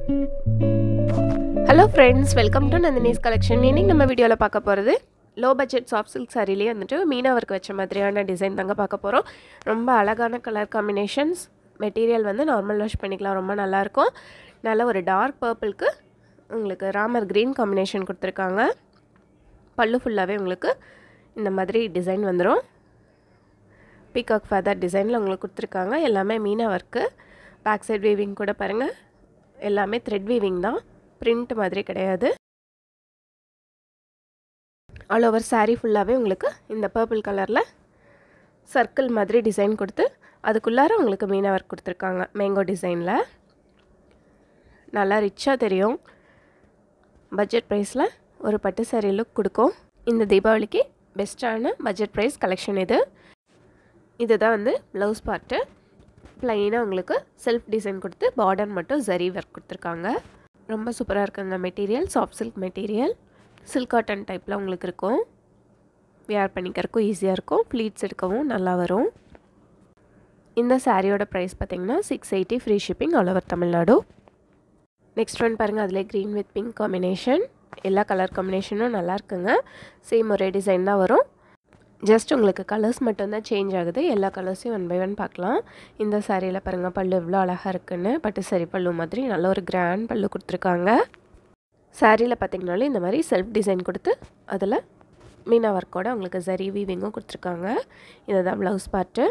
Hello friends, welcome to Nandhini's collection. இன்னைக்கு நம்ம வீடியோல பார்க்க போறது low budget soft silk sareeலயே வந்துட்டு மீனா வர்க் வச்ச மாதிரியான டிசைன் தாங்க பார்க்க போறோம். ரொம்ப அழகான கலர் காம்பினேஷன்ஸ். மெட்டீரியல் வந்து நார்மல் வாஷ் பண்ணிக்கலாம், ரொம்ப நல்லா இருக்கும். நல்ல ஒரு டார்க் பர்பிள்க்கு உங்களுக்கு ராமர் கிரீன் காம்பினேஷன் கொடுத்திருக்காங்க. பல்லு ஃபுல்லாவே உங்களுக்கு இந்த மாதிரி டிசைன் வந்துரும். பீகாக் ஃபெதர் டிசைன்ல உங்களுக்கு கொடுத்திருக்காங்க. எல்லாமே Meena work. Back side weaving கூட பாருங்க. எல்லாமே த்ரெட் வீவிங் தான். print மாதிரி கிடையாது. ஆல் ஓவர் saree ஃபுல்லாவே உங்களுக்கு இந்த purple கலர்ல சர்க்கிள் மாதிரி டிசைன் கொடுத்து அதுக்குள்ளார உங்களுக்கு மீனா வர்க் கொடுத்திருக்காங்க மேங்கோ டிசைன்ல. நல்லா ரிச்சா தெரியும். பட்ஜெட் பிரைஸ்ல ஒரு பட்டு saree லுக் கொடுக்கும். இந்த தீபாவளிக்கு பெஸ்டான பட்ஜெட் பிரைஸ் கலெக்ஷன் இது. இதுதான் வந்து ப்ளவுஸ் பார்ட். ப்ளைனா உங்களுக்கு செல்ஃப் டிசைன் கொடுத்து பார்டர் மட்டும் ஜரி வர்க் கொடுத்திருக்காங்க. ரொம்ப சூப்பரா இருக்குங்க material. Soft silk material. Silk cotton டைப்ல உங்களுக்கு இருக்கும். வியர் பண்ணிக்கிறதுக்கு ஈஸியா இருக்கும். ப்ளீட்ஸ் எடுக்கவும் நல்லா வரும். இந்த சாரியோட பிரைஸ் பாத்தீங்கன்னா 680 free shipping all over Tamil Nadu. Next one பாருங்க, அதுல கிரீன் வித் பிங்க் காம்பினேஷன். எல்லா கலர் காம்பினேஷனும் நல்லா இருக்குங்க. சேம் ஒரே டிசைன் தான் வரும். ஜஸ்ட் உங்களுக்கு கலர்ஸ் மட்டும் தான் சேஞ்ச் ஆகுது. எல்லா கலர்ஸையும் ஒன் பை ஒன் பார்க்கலாம். இந்த சாரியில் பாருங்கள் பல்லு எவ்வளோ அழகாக இருக்குன்னு. பட்டு சாரி பல்லு மாதிரி நல்ல ஒரு கிராண்ட் பல்லு கொடுத்துருக்காங்க. சாரியில் பார்த்தீங்கனாலும் இந்த மாதிரி செல்ஃப் டிசைன் கொடுத்து அதில் மீனா ஒர்க்கோட உங்களுக்கு ஜரி வீவிங்கும் கொடுத்துருக்காங்க. இதுதான் ப்ளவுஸ் பார்ட்டு.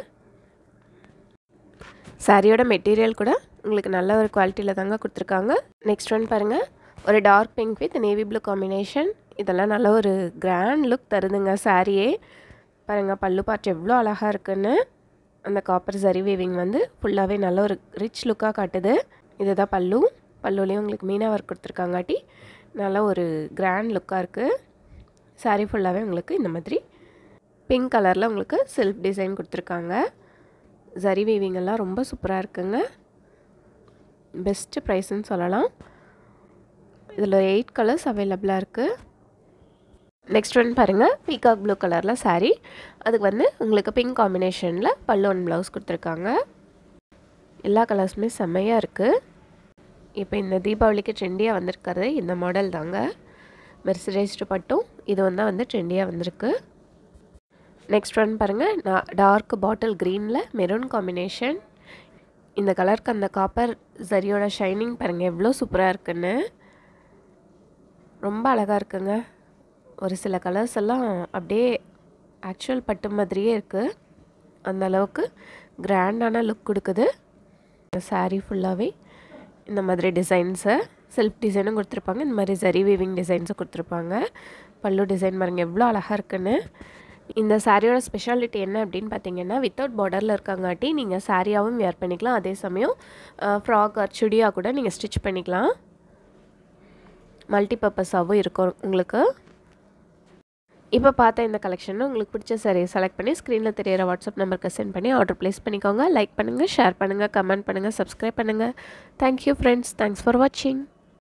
சாரியோட மெட்டீரியல் கூட உங்களுக்கு நல்ல ஒரு குவாலிட்டியில் தாங்க கொடுத்துருக்காங்க. நெக்ஸ்ட் ஒன் பாருங்கள், ஒரு dark pink with navy blue combination. இதெல்லாம் நல்ல ஒரு கிராண்ட் லுக் தருதுங்க சாரியே. பாருங்கள் பல்லு பார்ட் எவ்வளோ அழகாக இருக்குன்னு. அந்த காப்பர் சரி வீவிங் வந்து ஃபுல்லாகவே நல்ல ஒரு ரிச் லுக்காக காட்டுது. இதுதான் பல்லு. பல்லுலேயும் உங்களுக்கு மீனா ஒர்க் கொடுத்துருக்காங்காட்டி நல்ல ஒரு கிராண்ட் லுக்காக இருக்குது. சாரீ ஃபுல்லாகவே உங்களுக்கு இந்த மாதிரி பிங்க் கலரில் உங்களுக்கு செல்ஃப் டிசைன் கொடுத்துருக்காங்க. சரி வீவிங் எல்லாம் ரொம்ப சூப்பராக இருக்குங்க. பெஸ்ட்டு ப்ரைஸ்ன்னு சொல்லலாம். இதில் 8 கலர்ஸ் அவைலபிளாக இருக்குது. நெக்ஸ்ட் ஒன் பாருங்கள், பீகாக் ப்ளூ கலரில் சாரீ. அதுக்கு வந்து உங்களுக்கு பிங்க் காம்பினேஷனில் பல்லு ஒன் ப்ளவுஸ் கொடுத்துருக்காங்க. எல்லா கலர்ஸுமே செம்மையாக இருக்குது. இப்போ இந்த தீபாவளிக்கு ட்ரெண்டியாக வந்திருக்கிறது இந்த மாடல் தாங்க. மெர்சரைஸ்டு பட்டும் இது வந்து ட்ரெண்டியாக வந்திருக்கு. நெக்ஸ்ட் ஒன் பாருங்கள், டார்க் பாட்டில் க்ரீனில் மெரூன் காம்பினேஷன். இந்த கலருக்கு அந்த காப்பர் சரியோட ஷைனிங் பாருங்கள் எவ்வளோ சூப்பராக இருக்குன்னு. ரொம்ப அழகாக இருக்குங்க. ஒரு சில கலர்ஸ் எல்லாம் அப்படியே ஆக்சுவல் பட்டு மாதிரியே இருக்குது. அந்த அளவுக்கு கிராண்டான லுக் கொடுக்குது. சாரீ ஃபுல்லாகவே இந்த மாதிரி டிசைன்ஸை செல்ஃப் டிசைனும் கொடுத்துருப்பாங்க. இந்த மாதிரி சரி வீவிங் டிசைன்ஸும் கொடுத்துருப்பாங்க. பல்லு டிசைன் பாருங்கள் எவ்வளோ அழகாக இருக்குன்னு. இந்த சாரியோட ஸ்பெஷாலிட்டி என்ன அப்படின்னு பார்த்தீங்கன்னா, வித்தவுட் பார்டரில் இருக்காங்காட்டி நீங்கள் சாரியாகவும் வேர் பண்ணிக்கலாம். அதே சமயம் ஃப்ராக் ஆர் சுடியா கூட நீங்கள் ஸ்டிச் பண்ணிக்கலாம். மல்டி பர்பஸாகவும் இருக்கும் உங்களுக்கு. இப்போ பார்த்த இந்த கலெக்ஷனை உங்களுக்கு பிடிச்ச சாரியை செலக்ட் பண்ணி ஸ்க்ரீனில் தெரியிற வாட்ஸ்அப் நம்பருக்கு சென்ட் பண்ணி ஆர்டர் ப்ளேஸ் பண்ணிக்கோங்க. லைக் பண்ணுங்கள், ஷேர் பண்ணுங்கள், கமெண்ட் பண்ணுங்கள், சப்ஸ்கிரைப் பண்ணுங்கள். Thank you friends. தேங்க்ஸ் ஃபார் வாட்சிங்.